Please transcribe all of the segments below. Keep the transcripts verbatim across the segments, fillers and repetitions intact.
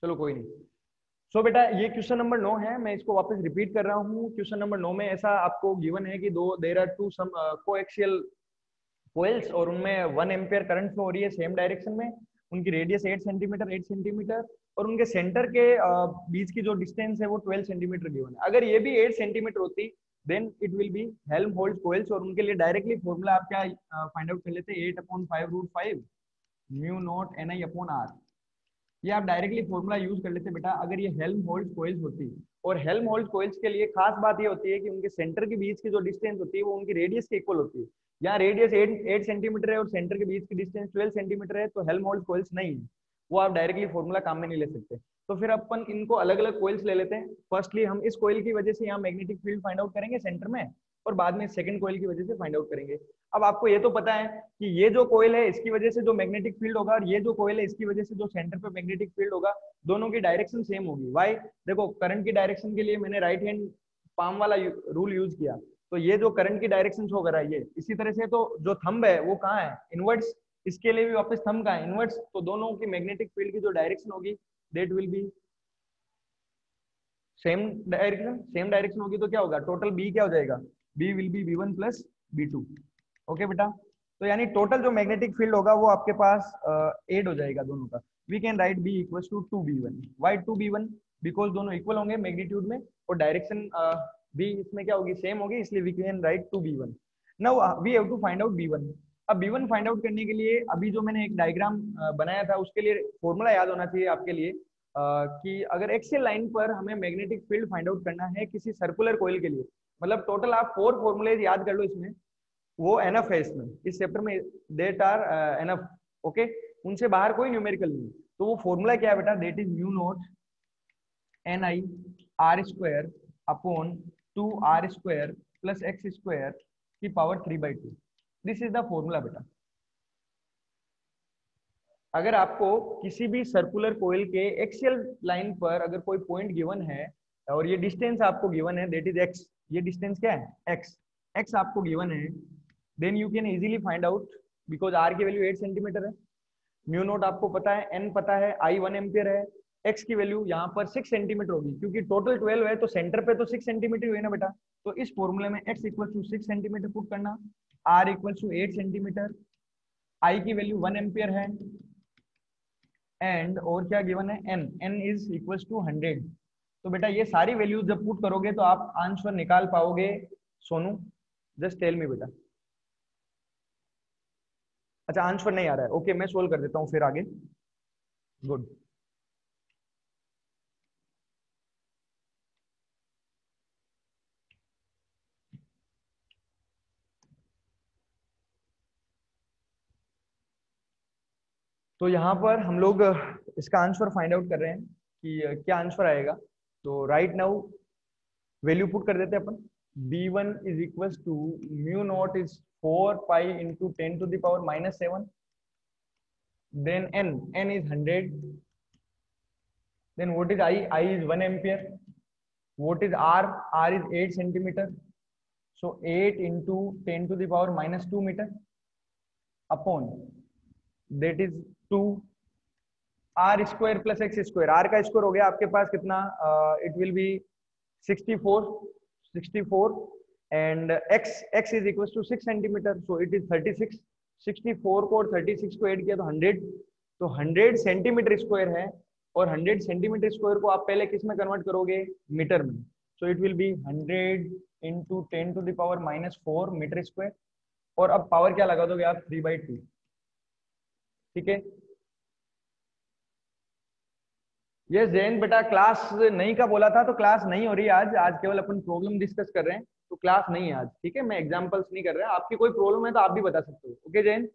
चलो कोई नहीं। सो so, बेटा ये क्वेश्चन नंबर नौ है, मैं इसको वापस रिपीट कर रहा हूँ। क्वेश्चन नंबर नौ में ऐसा आपको गिवन है कि दो there are two some coaxial coils और उनमें वन एम्पियर करंट फ्लो हो रही है सेम डायरेक्शन में, उनकी radius eight centimetre eight centimetre और उनके सेंटर के uh, बीच की जो डिस्टेंस है वो ट्वेल्व सेंटीमीटर गिवन है। अगर ये भी एट सेंटीमीटर होती then it will be Helmholtz coils, और उनके लिए डायरेक्टली फॉर्मूला आप क्या फाइंड आउट कर लेते हैं, eight upon five root five mu naught N I upon R. ये आप डायरेक्टली फॉर्मूला यूज कर लेते बेटा अगर ये हेल्महोल्ट्ज कोइल्स होती। और हेल्महोल्ट्ज कोइल्स के लिए खास बात ये होती है कि उनके सेंटर के बीच की जो डिस्टेंस होती है वो उनकी रेडियस के इक्वल होती है। यहाँ रेडियस एट एट सेंटीमीटर है और सेंटर के बीच की डिस्टेंस ट्वेल्व सेंटीमीटर है, तो हेल्महोल्ट्ज कोइल्स नहीं है, वो आप डायरेक्टली फॉर्मूला काम में नहीं ले सकते। तो फिर अपन इनको अलग अलग कोइल्स ले लेते हैं। फर्स्टली हम इस कोइल की वजह से यहाँ मैग्नेटिक फील्ड फाइंड आउट करेंगे सेंटर में, और बाद में सेकंड कोइल की वजह से फाइंड आउट करेंगे। अब आपको ये तो पता है कि ये जो कोइल है इसकी वजह से जो मैग्नेटिक फील्ड होगा और ये जो कोइल है इसकी वजह से जो सेंटर पे मैग्नेटिक फील्ड होगा, दोनों की डायरेक्शन सेम होगी। वाई? देखो करंट की डायरेक्शन के लिए मैंने राइट हैंड पाम वाला रूल यूज किया, तो ये जो करंट की डायरेक्शन शो कर रहा है ये, इसी तरह से तो जो थंब है वो कहाँ है, इनवर्ट्स, इसके लिए भी वापस थंब कहाँ है, इनवर्ट्स। तो दोनों की मैग्नेटिक फील्ड की जो डायरेक्शन होगी that will be same direction. Same direction होगी तो क्या होगा, टोटल बी क्या हो जाएगा, B will be B one plus B two. Okay बेटा, तो यानी टोटल जो मैग्नेटिक फील्ड होगा वो आपके पास एड हो जाएगा दोनों का। We can write B equal to two B one. Why two B one? Because दोनों इक्वल होंगे मैग्नीट्यूड में और डायरेक्शन भी इसमें क्या होगी, सेम होगी, इसलिए we can write two B one. Now we have to find out B one. अब बी वन फाइंड आउट करने के लिए अभी जो मैंने एक डायग्राम बनाया था उसके लिए फॉर्मूला याद होना चाहिए आपके लिए, Uh, कि अगर एक्सियल लाइन पर हमें मैग्नेटिक फील्ड फाइंड आउट करना है किसी सर्कुलर कोइल के लिए, मतलब टोटल आप फोर फॉर्मूलेज याद कर लो इसमें, वो एनफ है इसमें, इस चैप्टर में देट आर एनफ। ओके, उनसे बाहर कोई न्यूमेरिकल नहीं। तो वो फॉर्मूला क्या है बेटा, that is mu naught N I R square upon two R square plus X square की power three by two. This is the formula बेटा। अगर आपको किसी भी सर्कुलर कोइल के एक्सियल लाइन पर अगर कोई पॉइंट गिवन है और ये डिस्टेंस आपको गिवन है दैट इज एक्स, ये डिस्टेंस क्या है, एक्स, एक्स आपको गिवन है, then you can easily find out, because R की वैल्यू एट सेंटीमीटर है, म्यू नोट आपको पता है, एन पता है, आई वन एम्पियर है, एक्स की वैल्यू यहाँ पर सिक्स सेंटीमीटर होगी क्योंकि टोटल ट्वेल्व है तो सेंटर पे तो सिक्स सेंटीमीटर हुई ना बेटा। तो इस फॉर्मूले में X equal to six centimetre put करना, R equal to eight centimetre, I की वैल्यू वन एम्पियर है, एंड और क्या गिवन है, N, N is equal to hundred. तो बेटा ये सारी वैल्यूज जब पुट करोगे तो आप आंसर निकाल पाओगे सोनू? जस्ट टेल मी बेटा। अच्छा आंसर नहीं आ रहा है, ओके okay, मैं सोल्व कर देता हूँ फिर आगे। गुड। तो यहाँ पर हम लोग इसका आंसर फाइंड आउट कर रहे हैं कि क्या आंसर आएगा। तो राइट नाउ वैल्यू पुट कर देते हैं अपन, B one is equal to mu naught is four pi into ten to the power minus seven, then N, N is hundred, then what is I, I is one ampere, what is R, R is eight centimetre, so eight into ten to the power minus two metre upon that is two R square plus X square. R का square हो गया आपके पास कितना, it will B sixty four, sixty four, and x x is equal to six centimetre, so it is thirty six. Sixty four को और thirty six को add किया तो हंड्रेड, तो हंड्रेड सेंटीमीटर स्क्वायर है, और हंड्रेड सेंटीमीटर स्क्वायर को आप पहले किस में कन्वर्ट करोगे, मीटर में। So it will be hundred into ten to the power minus four metre square, और अब पावर क्या लगा दोगे आप, थ्री बाई टू। ठीक है, ये जैन बेटा क्लास नहीं का बोला था, तो क्लास नहीं हो रही आज, आज केवल अपन प्रॉब्लम डिस्कस कर रहे हैं, तो क्लास नहीं है आज। ठीक है, मैं एग्जांपल्स नहीं कर रहा, आपकी कोई प्रॉब्लम है तो आप भी बता सकते हो। ओके जैन,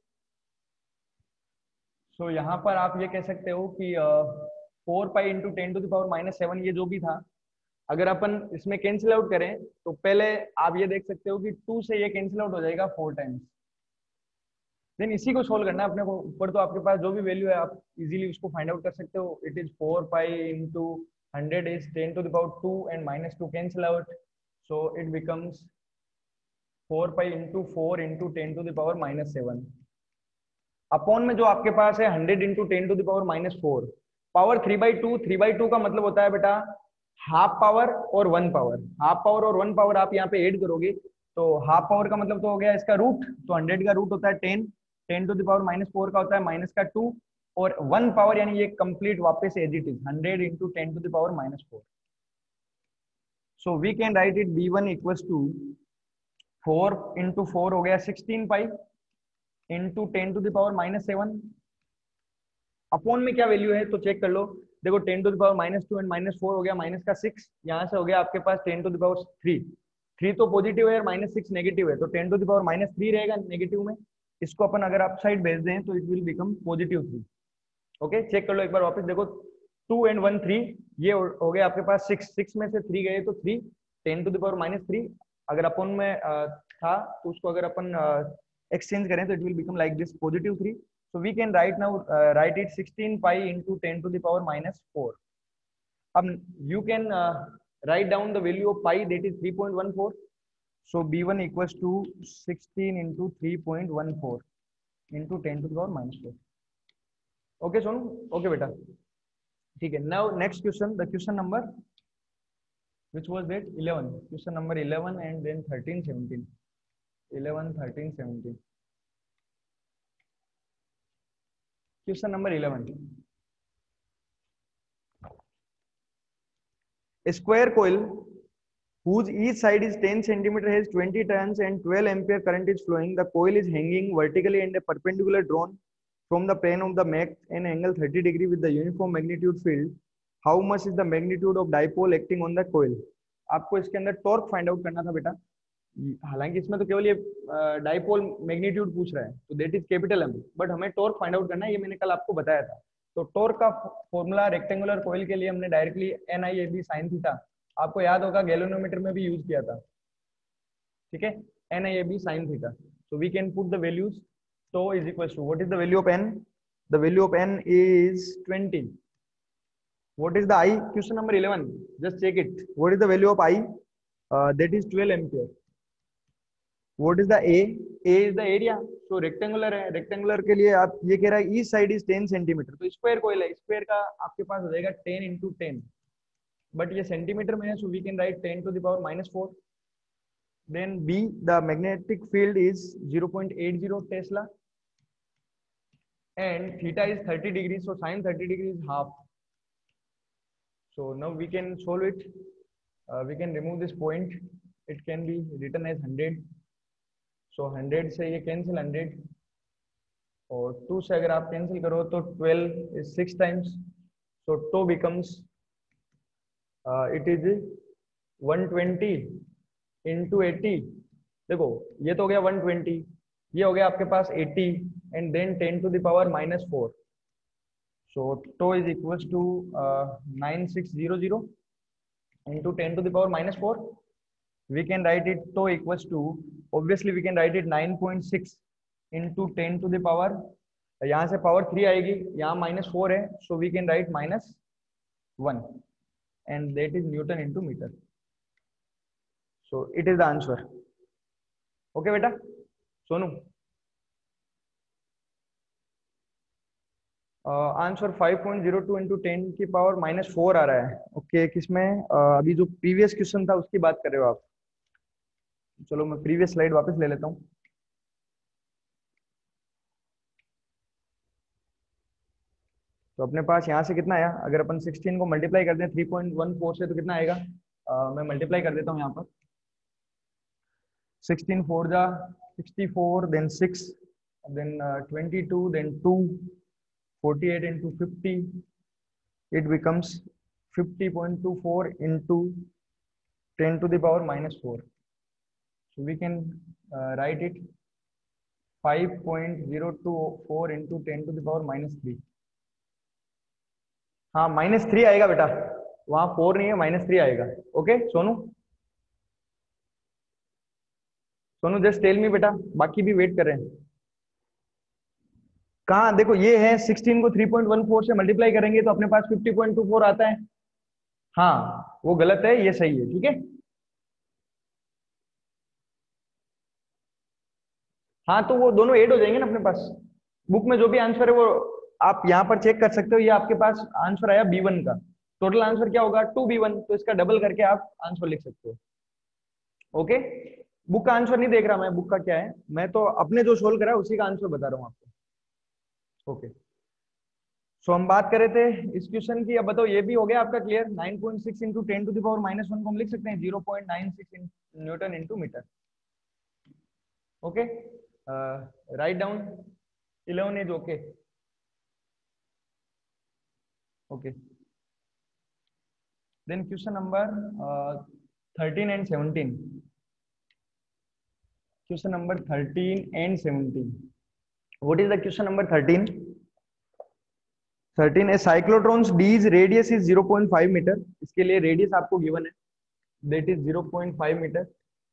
सो यहाँ पर आप ये कह सकते हो कि four pi into ten to the power minus seven, ये जो भी था अगर अपन इसमें कैंसिल आउट करें तो पहले आप ये देख सकते हो कि टू से ये कैंसिल आउट हो जाएगा फोर टाइम्स, देन इसी को सोल्व करना है अपने को। ऊपर तो आपके पास जो भी वैल्यू है आप इजीली उसको फाइंड आउट कर सकते हो। It is four pi into hundred is ten to the power two and minus two cancel out, so it becomes four pi into four into ten to the power minus seven upon में जो आपके पास है hundred into ten to the power minus four, power three by two, three by two का मतलब होता है बेटा हाफ पावर और वन पावर। हाफ पावर और वन पावर आप यहाँ पे ऐड करोगे तो हाफ पावर का मतलब तो हो गया इसका रूट, तो हंड्रेड का रूट होता है ten, ten to the power minus four का होता है माइनस का टू, और वन पावर यानी ये कंप्लीट वापस as it is hundred into ten to the power minus four. So we can write it B one equals to four into four हो गया sixteen pi into ten to the power minus seven. Upon में क्या value है तो check कर लो। देखो ten to the power minus two and minus four हो गया माइनस का सिक्स, यहाँ से हो गया आपके पास ten to the power three, three तो पॉजिटिव है और माइनस सिक्स नेगेटिव है, तो ten to the power minus three रहेगा नेगेटिव में। इसको अपन अगर आप साइड भेज दें तो it will become positive three. Okay check कर लो एक बार वापस, देखो टू एंड वन थ्री, ये हो गया आपके पास सिक्स, सिक्स में से थ्री गए तो three, ten to the power minus three अगर अपन में uh, था तो उसको अगर अपन एक्सचेंज uh, करें तो it will become like this positive three. So we can write now uh, write it sixteen pi into ten to the power minus four. Um, you can uh, write down the value of pi, that is three point one four. So b one equals to sixteen into three point one four into ten to the power minus four. Okay Sonu? Okay beta. ठीक है. Now next question, the question number which was that eleven. Question number eleven and then thirteen, seventeen. eleven, thirteen, seventeen. Question number eleven. A square coil whose each side is ten centimeter has twenty turns and twelve ampere current is flowing. The coil is hanging vertically and a perpendicular drawn from the plane of the mech an angle thirty degree with the uniform magnitude field. How much is the magnitude of dipole acting on the coil? आपको इसके अंदर torque find out करना था बेटा। हालांकि इसमें तो केवल ये डाइपोल मैग्नीट्यूड पूछ रहा है तो that is capital M, but हमें टॉर्क फाइंड आउट करना है, ये मैंने कल आपको बताया था। तो टॉर्क का फॉर्मूला रेक्टेंगुलर कॉइल के लिए हमने directly N I A B sine theta, आपको याद होगा गैल्वेनोमीटर में भी यूज किया था, ठीक है, N I A B sine theta. So we can put the values, तो is equal to what is the value of N, the value of N is twenty. What is the I, question number eleven, just check it, what is the value of I, that is twelve ampere. What is the A? A is the area. So rectangular है, rectangular के लिए आप ये कह रहा है each side is ten centimetre, तो square coil है, स्क्वायर का आपके पास हो जाएगा ten into ten, बट ये सेंटीमीटर में है, so we can write ten to the power minus four. Then B, the magnetic field is zero point eight zero Tesla and theta is thirty degrees, so sin thirty degrees is half. So now we can solve it. Uh, we can remove this point. It can be written as one hundred. So so, hundred से ये cancel, hundred और to से अगर आप cancel करो तो twelve is six times, so two becomes it is one twenty into eighty. देखो ये तो हो गया वन ट्वेंटी, ये हो गया आपके पास eighty and then ten to the power minus four, so two is equals to nine six zero zero into ten to the power minus four. We can write it to equals to, obviously we can write it nine point six into ten to the power, यहाँ से power three आएगी, यहाँ minus four है, so we can write minus one and that is Newton into meter. So it is the answer. Okay बेटा, Sonu, answer five point zero two into ten की power minus four आ रहा है। Okay okay, किसमें uh, अभी जो previous question था उसकी बात कर रहे हो आप। चलो मैं प्रीवियस स्लाइड वापस ले लेता हूँ। तो अपने पास यहाँ से कितना आया, अगर अपन सिक्सटीन को मल्टीप्लाई कर दें थ्री पॉइंट वन फोर से तो कितना आएगा, uh, मैं मल्टीप्लाई कर देता हूँ यहाँ पर, सिक्सटीन फोर जा sixty four, then six, then twenty two, then two, forty eight into fifty, it becomes fifty point two four into ten to the power minus four. So we can uh, write it five point zero two four into ten to the power minus three. हाँ minus three आएगा बेटा, वहां four नहीं है, minus three आएगा। Okay Sonu, Sonu just tell me बेटा, बाकी भी वेट कर रहे हैं। कहाँ देखो ये है, सिक्सटीन को थ्री पॉइंट वन फोर से मल्टीप्लाई करेंगे तो अपने पास फिफ्टी पॉइंट टू फोर आता है। हाँ वो गलत है, ये सही है, ठीक है। हाँ तो वो दोनों ऐड हो जाएंगे ना अपने पास, बुक में जो भी आंसर है वो आप यहाँ पर चेक कर सकते हो, ये आपके पास आंसर आया बी वन का, टोटल आंसर क्या होगा टू बी वन, तो इसका डबल करके आप आंसर लिख सकते हो। ओके, बुक का आंसर नहीं देख रहा मैं, बुक का क्या है, मैं तो अपने जो सोल्व करा उसी का आंसर बता रहा हूँ आपको। ओके, सो हम बात कर रहे थे इस क्वेश्चन की, अब बताओ ये भी हो गया आपका clear. Nine point six into ten to the power minus one को हम लिख सकते हैं zero point nine six newton into metre. Okay, write down eleven is okay. Okay, then question number thirteen and seventeen. Question number thirteen and seventeen, what is the question number thirteen? Thirteen a cyclotron's dees radius is zero point five metre, इसके लिए radius आपको given है, that is zero point five metre,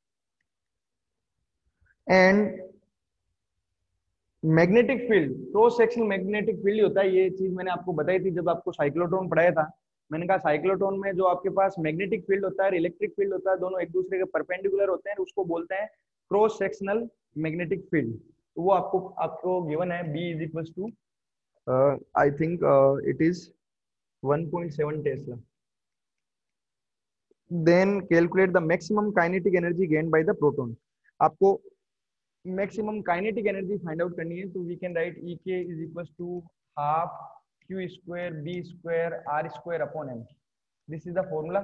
and magnetic field, cross sectional magnetic field होता है, ये चीज मैंने आपको बताई थी जब आपको साइक्लोट्रॉन पढ़ाया था। मैंने कहा साइक्लोट्रॉन में जो आपके पास मैग्नेटिक फील्ड होता है, इलेक्ट्रिक फील्ड होता है, दोनों एक दूसरे के परपेंडिकुलर होते हैं, उसको बोलते हैं क्रॉस सेक्शनल मैग्नेटिक फील्ड। तो वो आपको आपको गिवन है, B is equal to I think it is one point seven tesla. Then calculate the maximum kinetic energy gained by the proton. आपको maximum kinetic energy find out करनी है, तो we can write E K is equal to half Q square B square R square upon M, this is the formula.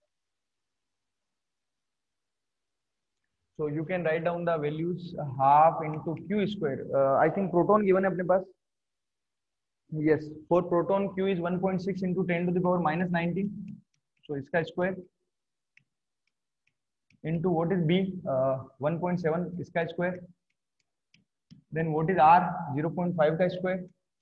so you can write down the values, half into q square, uh, I think proton given है अपने पास, yes, for proton q is one point six into ten to the power minus nineteen, so इसका square into what is b, uh, one point seven इसका square, then what is r, zero point five का square,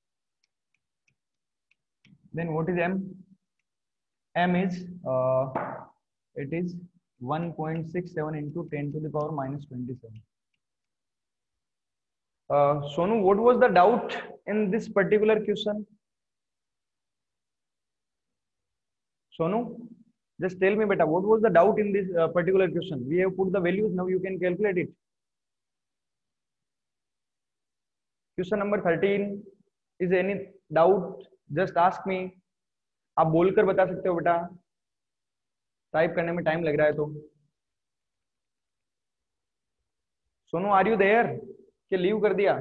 then what is m, m is uh, it is one point six seven into ten to the power minus twenty-seven. Uh, Sonu, what was the doubt in this particular question? Sonu, just tell me beta, what was the doubt in this uh, particular question? We have put the values, now you can calculate it. Question number thirteen, is any doubt? Just ask me. आप बोलकर बता सकते हो बेटा, type करने में time लग रहा है तो। सोनू आर यू देयर, कि लीव कर दिया?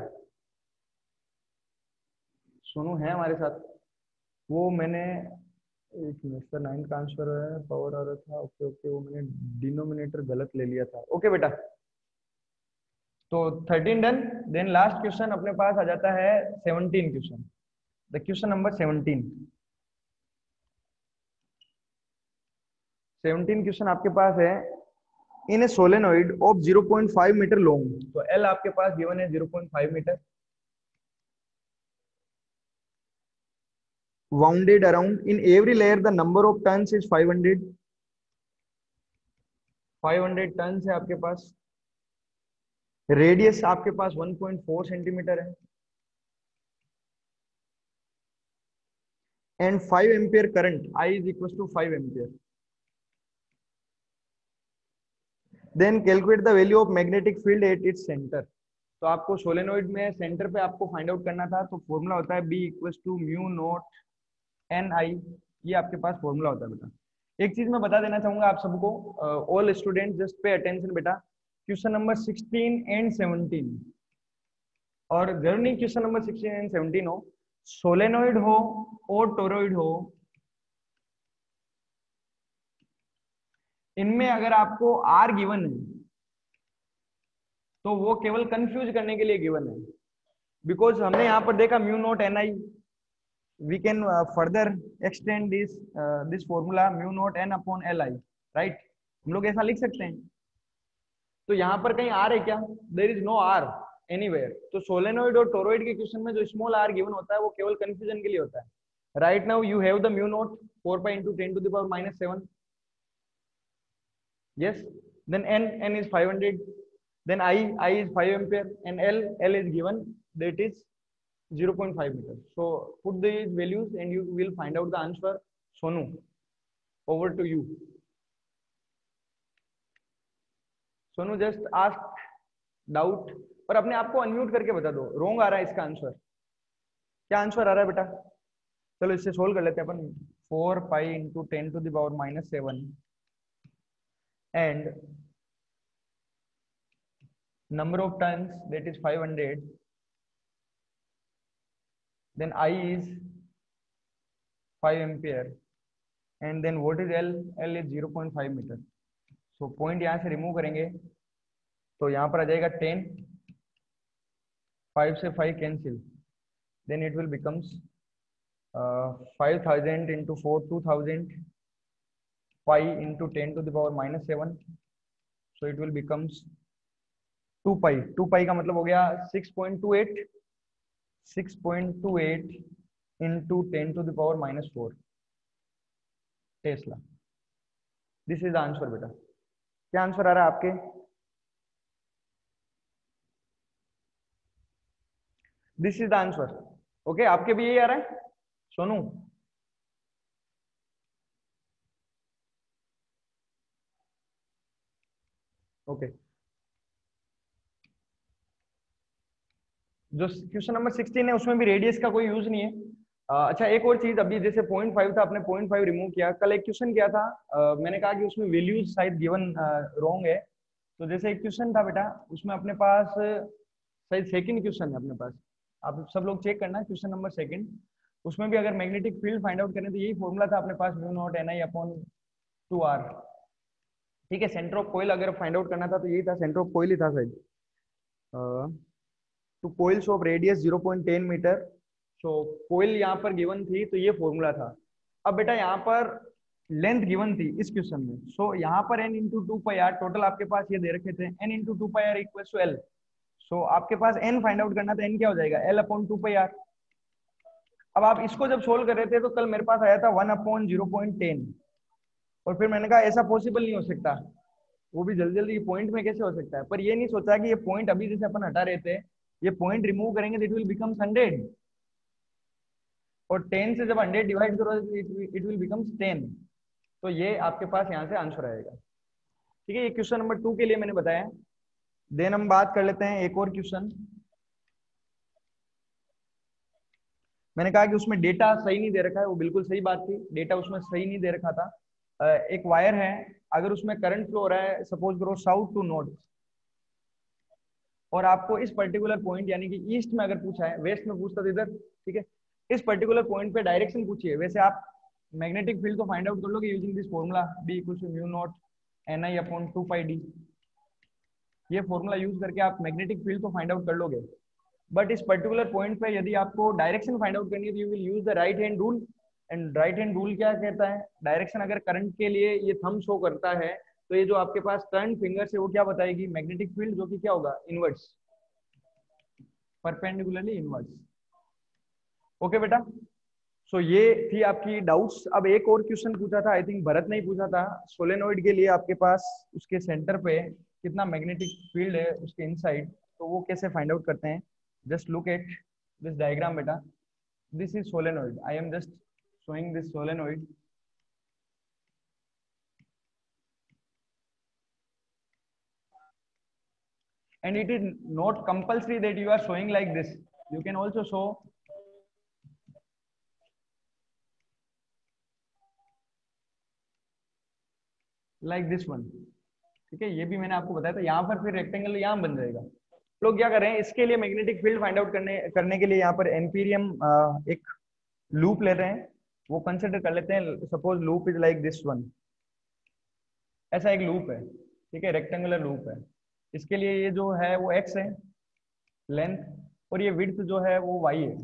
सोनू है हमारे साथ, वो मैंने एक मिनट सर, नाइन का आंसर है, पावर आ रहा था, ओके ओके, वो मैंने डिनोमिनेटर गलत ले लिया था। ओके बेटा, तो thirteen done. Then last question अपने पास आ जाता है seventeen question, the question number seventeen. Seventeen question आपके पास है, in a solenoid of zero point five metre long, तो एल आपके पास गिवन है zero point five metre, wounded around in every layer the number of tons is five hundred, five hundred turns है आपके पास, रेडियस आपके पास one point four centimetre है, and five ampere current I is equal to five ampere. Then calculate the value of magnetic field at its centre. तो आपको solenoid में centre पे आपको फाइंड आउट करना था, तो फॉर्मूला होता है B equal to mu naught N I, ये आपके पास फॉर्मूला होता है बेटा। एक चीज मैं बता देना चाहूंगा आप सबको, all student just pay attention बेटा, question number sixteen and seventeen, और जरूर नहीं question number sixteen and seventeen हो, सोलेनोइड हो और टोरॉइड हो, इनमें अगर आपको आर गिवन है तो वो केवल कंफ्यूज करने के लिए गिवन है, बिकॉज हमने यहाँ पर देखा mu naught N I, we can uh, further extend this uh, this formula mu naught n upon li, right? हम लोग ऐसा लिख सकते हैं। तो यहाँ पर कहीं r है क्या? there is no r anywhere। तो सोलेनोइड और टोरॉइड के क्वेश्चन में जो स्मॉल r गिवन होता है वो केवल कंफ्यूजन के लिए होता है। Right now you have the mu naught four pi into ten to the power minus seven, yes, then n n is five hundred, then i i is five ampere, and l l is given, that is zero point five meter. So put these values and you will find out the answer. Sonu, over to you. Sonu, just ask doubt, और अपने आप को unmute करके बता दो, wrong आ रहा है इसका आंसर, क्या आंसर आ रहा है बेटा? चलो इससे सोल्व कर लेते हैं अपन। Four pi into ten to the power minus seven and number of turns, that is five hundred, then I is five ampere, and then what is L? L is zero point five meter. so point यहाँ से remove करेंगे तो यहाँ पर आ जाएगा ten, five से five cancel, then it will becomes uh, five thousand into four, two thousand, pi into ten to the power minus seven, so it will becomes two pi. Two pi का मतलब हो गया six point two eight, six point two eight into ten to the power minus four tesla. This is answer बेटा। क्या answer आ रहा है आपके? This is the answer. Okay, आपके भी यही आ रहा है सोनू? Okay okay. जो क्वेश्चन नंबर सिक्सटीन है उसमें भी रेडियस का कोई यूज नहीं है। uh, अच्छा, एक और चीज, अभी जैसे पॉइंट फाइव था, आपने पॉइंट फाइव रिमूव किया। कल एक क्वेश्चन किया था, uh, मैंने कहा कि उसमें वैल्यूज शायद गिवन रॉन्ग है। तो जैसे एक क्वेश्चन था बेटा, उसमें अपने पास शायद सेकंड क्वेश्चन है अपने पास, आप सब लोग चेक करना, क्वेश्चन नंबर सेकंड। उसमें भी अगर मैग्नेटिक फील्ड फाइंड आउट करने तो यही फॉर्मूला था अपने पास, mu naught N I upon two R. ठीक है, सेंटर ऑफ कोइल अगर फाइंड आउट करना था तो यही था, सेंटर ऑफ कोइल ही था शायद। Two coils of radius zero point ten metre. So coil यहाँ पर गिवन थी तो ये फॉर्मूला था। अब बेटा यहाँ पर लेंथ गिवन थी इस क्वेश्चन में। सो so, यहाँ पर n into two pi R, total आपके पास ये दे रखे थे n into two pi R equal to L. So आपके पास n फाइंड आउट करना था, n क्या हो जाएगा? l upon two pi R. अब आप इसको जब सोल्व कर रहे थे तो कल मेरे पास आया था one upon zero point ten, और फिर मैंने कहा ऐसा पॉसिबल नहीं हो सकता, वो भी जल्दी जल्दी पॉइंट में कैसे हो सकता है। पर ये नहीं सोचा कि ये पॉइंट अभी जैसे अपन हटा रहे थे, ये पॉइंट रिमूव करेंगे तो इट विल बिकम्स हंड्रेड, और टेन से जब हंड्रेड डिवाइड करो इट विल बिकम्स टेन। तो ये आपके पास यहाँ से आंसर आएगा। ठीक है, ये क्वेश्चन नंबर टू के लिए मैंने बताया। देन हम बात कर लेते हैं एक और क्वेश्चन। मैंने कहा कि उसमें डेटा सही नहीं दे रखा है, वो बिल्कुल सही बात थी, डेटा उसमें सही नहीं दे रखा था। एक वायर है, अगर उसमें करंट फ्लो हो रहा है सपोज करो साउथ टू नॉर्थ, और आपको इस पर्टिकुलर पॉइंट यानी कि ईस्ट में अगर पूछा है, वेस्ट में पूछता था इधर, ठीक है, इस पर्टिकुलर पॉइंट पे डायरेक्शन पूछिए, वैसे आप मैग्नेटिक फील्ड को फाइंड आउट कर लोगे using this formula B equal to mu naught N I upon two pi D. ये फॉर्मूला यूज करके आप मैग्नेटिक फील्ड को फाइंड आउट कर लोगे। बट इस पर्टिकुलर पॉइंट पे यदि आपको डायरेक्शन फाइंड आउट करनी है तो you will use the right hand rule. And right hand rule क्या कहता है? डायरेक्शन अगर करंट के लिए ये थंब शो करता है तो ये जो आपके पास टर्न फिंगर से वो क्या बताएगी? मैग्नेटिक फील्ड, जो कि क्या होगा? Inverse, perpendicularly inverse. ओके बेटा, सो so, ये थी आपकी डाउट्स। अब एक और क्वेश्चन पूछा था, आई थिंक भरत ने ही पूछा था, सोलेनोइड के लिए आपके पास उसके सेंटर पे कितना मैग्नेटिक फील्ड है उसके इनसाइड, तो वो कैसे फाइंड आउट करते हैं? Just look at this diagram बेटा, this is solenoid, I am just showing this solenoid. And it is not compulsory that you are showing like this, you can also show like this one। ठीक है, ये भी मैंने आपको बताया था। यहाँ पर फिर रेक्टेंगल यहाँ बन जाएगा। लोग क्या कर रहे हैं इसके लिए, मैग्नेटिक फील्ड फाइंड आउट करने करने के लिए यहाँ पर एम्पीरियम एक लूप ले रहे हैं, वो कंसिडर कर लेते हैं। Suppose loop is like this one, ऐसा एक लूप है, ठीक है, रेक्टेंगुलर लूप है। इसके लिए ये जो है वो x है लेंथ, और ये विड्थ जो है वो y है।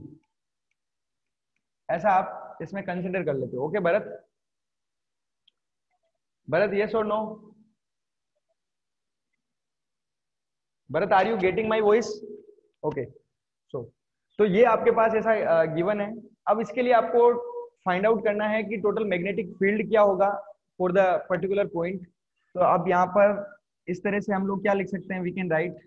ऐसा आप इसमें कंसिडर कर लेते हो। ओके भरत? भरत यस और no? Bharat are you getting my voice? Okay, so तो ये आपके पास ऐसा गिवन है। अब इसके लिए आपको फाइंड आउट करना है कि टोटल मैग्नेटिक फील्ड क्या होगा फॉर द पर्टिकुलर पॉइंट। तो अब यहाँ पर इस तरह से हम लोग क्या लिख सकते हैं? We can write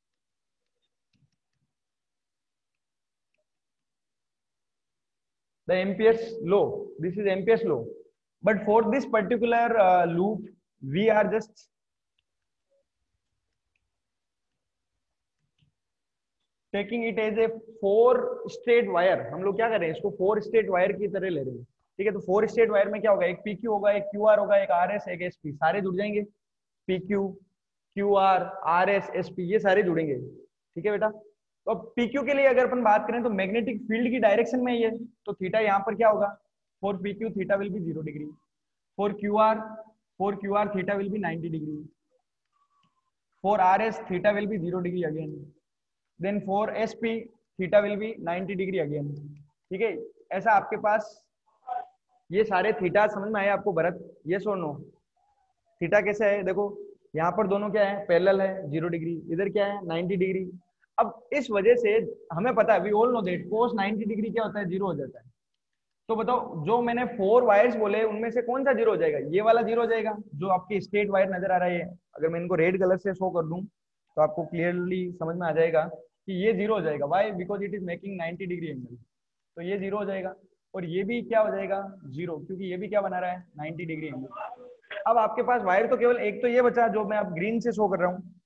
the Ampere's law, this is Ampere's law, but for this particular loop we are just taking it as a four straight wire, हम लोग क्या कर रहे हैं इसको फोर स्ट्रेट वायर की तरह ले रहे हैं, ठीक है। तो फोर स्ट्रेट वायर में क्या होगा, एक पीक्यू होगा, एक क्यूआर होगा, एक आरएस, एक एसपी, सारे जुड़ जाएंगे। पीक्यू, क्यूआर, आरएस, एसपी, ये सारे जुड़ेंगे, ठीक है बेटा। तो अब पीक्यू के लिए अगर अपन बात करें तो मैग्नेटिक फील्ड की डायरेक्शन में ये, तो थीटा यहाँ पर क्या होगा, for PQ theta will be zero degree, for QR for QR theta will be ninety degree, for RS theta will be zero degree again, then for SP theta will be ninety degree again, ठीक है। ऐसा आपके पास ये सारे theta समझ में आए आपको भरत, ये सो नो? थीटा कैसे है, देखो यहाँ पर दोनों क्या है, पैरेलल है, जीरो डिग्री, इधर क्या है, नाइंटी डिग्री। अब इस वजह से हमें पता है, we all know that cos ninety degree क्या होता है, जीरो हो जाता है। तो बताओ जो मैंने फोर वायर्स बोले उनमें से कौन सा जीरो हो जाएगा, ये वाला जीरो हो जाएगा, जो आपकी स्ट्रेट वायर नजर आ रहा है। अगर मैं इनको रेड कलर से शो कर दूं तो आपको क्लियरली समझ में आ जाएगा कि ये जीरो हो जाएगा। Why? Because it is making ninety degree angle, तो ये जीरो हो जाएगा। और ये भी क्या हो जाएगा, जीरो, क्योंकि ये भी क्या बना रहा है, नाइंटी डिग्री एंगल। अब आपके पास वायर तो केवल एक तो ये बचा जो मैं अब ग्रीन से शो कर रहा हूँ,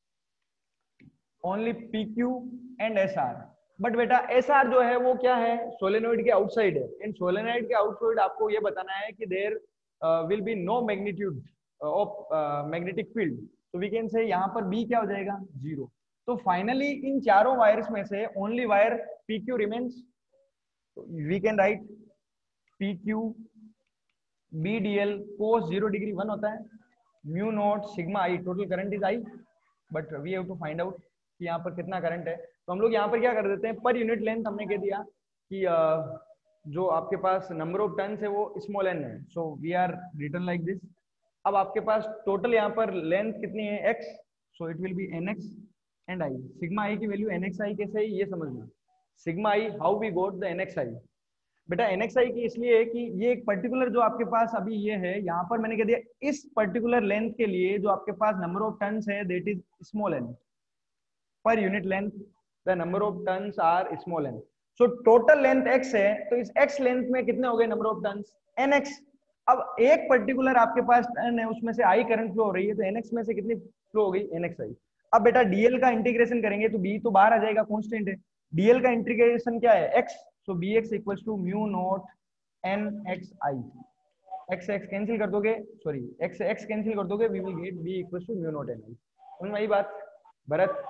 only P Q and S R. But बेटा एस आर जो है वो क्या है, सोलेनोइड के आउटसाइड है। इन सोलेनोइड के आउटसाइड आपको ये बताना है कि there will be no magnitude of magnetic field, तो वी कैन से यहाँ पर बी क्या हो जाएगा, जीरो। तो फाइनली इन चारों वायर्स में से only wire P Q remains, we can write P Q B D L cos zero degree one होता है, mu naught sigma I, total current is I, but we have to find out कि यहाँ पर कितना current है। तो हम लोग यहाँ पर क्या कर देते हैं, पर यूनिट लेंथ हमने कह दिया कि uh, जो आपके पास नंबर ऑफ टर्न्स है वो स्मॉल एन है, so we are written like this. अब आपके पास टोटल यहाँ पर लेंथ कितनी है, X, so it will be N X and I. Sigma I की वैल्यू एन एक्स आई कैसे है ये समझना, sigma I how we got the N X I. बेटा एन एक्स आई की इसलिए है कि ये एक पर्टिकुलर जो आपके पास अभी ये है, यहाँ पर मैंने कह दिया इस पर्टिकुलर लेंथ के लिए जो आपके पास नंबर ऑफ टर्न्स है दैट इज स्मॉल एन, पर unit length the number of turns are small N. So total length x है, तो इस x लेंथ में कितने हो गए नंबर ऑफ टर्न्स, nx। अब एक पर्टिकुलर आपके पास टर्न है उसमें से i करंट फ्लो हो रही है, तो nx में से कितनी फ्लो हो गई, nxi। अब बेटा dl का इंटीग्रेशन करेंगे तो b तो बाहर आ जाएगा, कांस्टेंट है। dl का इंटीग्रेशन क्या है, x, so bx equals to mu naught nxi। x x cancel कर दोगे, सॉरी x x कैंसिल कर दोगे, we will get b equals to mu naught ni। समझ में आई बात भरत?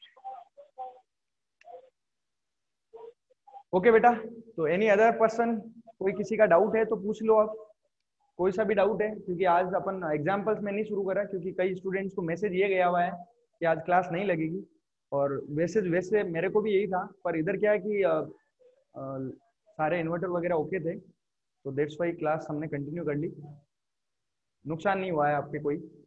ओके okay, बेटा। तो एनी अदर पर्सन, कोई किसी का डाउट है तो पूछ लो आप, कोई सा भी डाउट है, क्योंकि आज अपन एग्जाम्पल्स में नहीं शुरू करा, क्योंकि कई स्टूडेंट्स को मैसेज ये गया हुआ है कि आज क्लास नहीं लगेगी। और वैसे वैसे मेरे को भी यही था, पर इधर क्या है कि आ, आ, सारे इन्वर्टर वगैरह ओके थे, तो दैट्स वाई क्लास हमने कंटिन्यू कर ली। नुकसान नहीं हुआ है आपके कोई।